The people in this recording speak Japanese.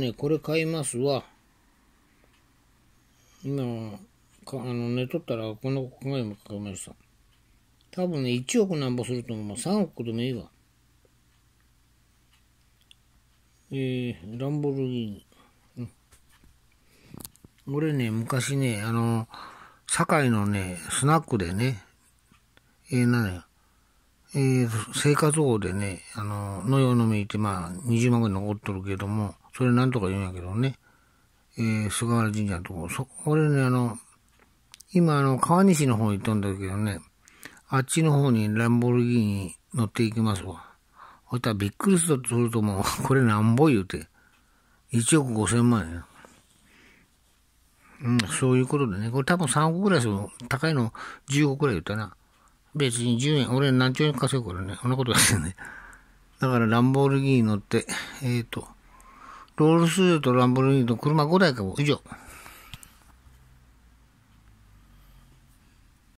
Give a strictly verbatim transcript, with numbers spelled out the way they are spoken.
ね、これ買いますわ。今、かあの寝とったらこの考えも書きました。多分ね、いちおくなんぼすると思う。まあ、さんおくでもいいわ。えー、ランボルギーニ。うん、俺ね、昔ね、あの、堺のね、スナックでね、えー、なんや、えー、生活保護でね、あの、のよのみって、まあ、にじゅうまんぐらい残っとるけども、それなんとか言うんやけどね、えー、菅原神社のとこ、そ、俺ね、あの、今、あの、川西の方に行っとんだけどね、あっちの方にランボルギーニ乗っていきますわ。ほしたらびっくりするともう、これなんぼ言うて、いちおくごせんまんや。うん、そういうことでね。これ多分さんおくぐらいする。高いのじゅうおくぐらい言ったな。別にじゅうえん、俺何兆円稼ぐからね。こんなことやってね。だからランボルギーニ乗って、えっと、ロールスロイスとランボルギーニと車ごだいかも以上。